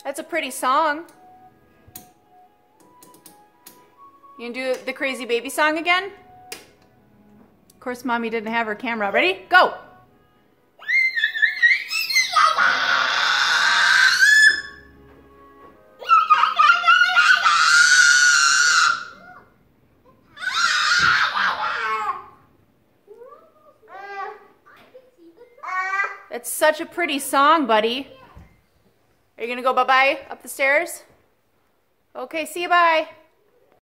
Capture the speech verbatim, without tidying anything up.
That's a pretty song. You gonna do the crazy baby song again? Of course, Mommy didn't have her camera. Ready? Go! That's such a pretty song, buddy. Are you gonna go bye-bye up the stairs? Okay, see you, bye.